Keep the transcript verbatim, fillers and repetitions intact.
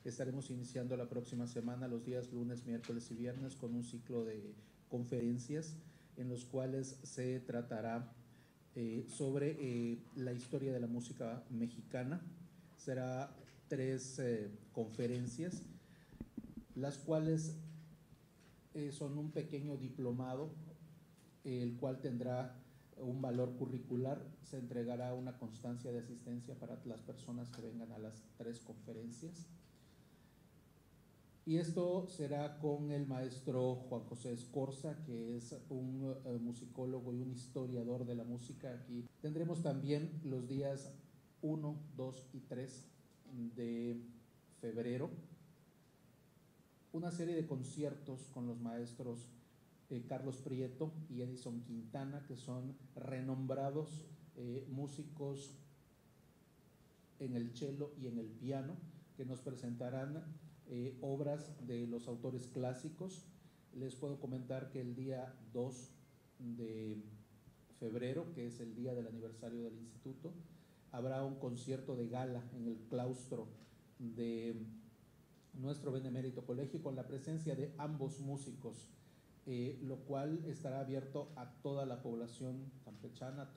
estaremos iniciando la próxima semana, los días lunes, miércoles y viernes, con un ciclo de conferencias en los cuales se tratará eh, sobre eh, la historia de la música mexicana. Será tres eh, conferencias, las cuales eh, son un pequeño diplomado, el cual tendrá un valor curricular. Se entregará una constancia de asistencia para las personas que vengan a las tres conferencias. Y esto será con el maestro Juan José Escorza, que es un uh, musicólogo y un historiador de la música. Aquí tendremos también los días uno, dos y tres de febrero una serie de conciertos con los maestros eh, Carlos Prieto y Edison Quintana, que son renombrados eh, músicos en el cello y en el piano, que nos presentarán eh, obras de los autores clásicos. Les puedo comentar que el día dos de febrero, que es el día del aniversario del instituto, habrá un concierto de gala en el claustro de nuestro benemérito colegio con la presencia de ambos músicos, eh, lo cual estará abierto a toda la población campechana.